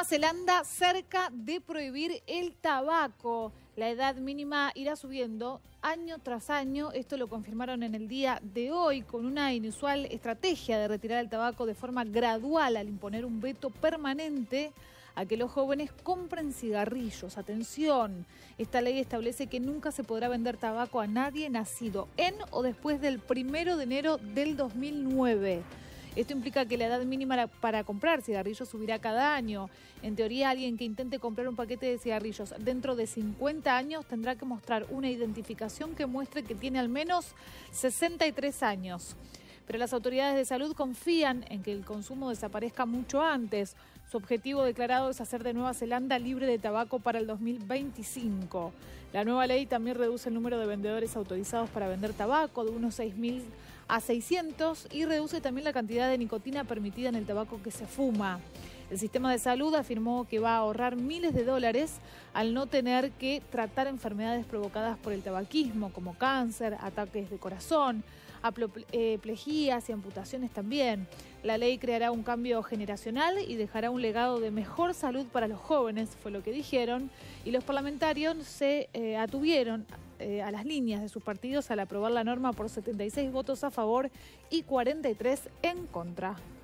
Zelanda cerca de prohibir el tabaco. La edad mínima irá subiendo año tras año. Esto lo confirmaron en el día de hoy con una inusual estrategia de retirar el tabaco de forma gradual al imponer un veto permanente a que los jóvenes compren cigarrillos. Atención, esta ley establece que nunca se podrá vender tabaco a nadie nacido en o después del 1 de enero del 2009. Esto implica que la edad mínima para comprar cigarrillos subirá cada año. En teoría, alguien que intente comprar un paquete de cigarrillos dentro de 50 años tendrá que mostrar una identificación que muestre que tiene al menos 63 años. Pero las autoridades de salud confían en que el consumo desaparezca mucho antes. Su objetivo declarado es hacer de Nueva Zelanda libre de tabaco para el 2025. La nueva ley también reduce el número de vendedores autorizados para vender tabaco de unos 6.000 a 600 y reduce también la cantidad de nicotina permitida en el tabaco que se fuma. El sistema de salud afirmó que va a ahorrar miles de dólares al no tener que tratar enfermedades provocadas por el tabaquismo, como cáncer, ataques de corazón, aplejías y amputaciones también. La ley creará un cambio generacional y dejará un legado de mejor salud para los jóvenes, fue lo que dijeron, y los parlamentarios se atuvieron a las líneas de sus partidos al aprobar la norma por 76 votos a favor y 43 en contra.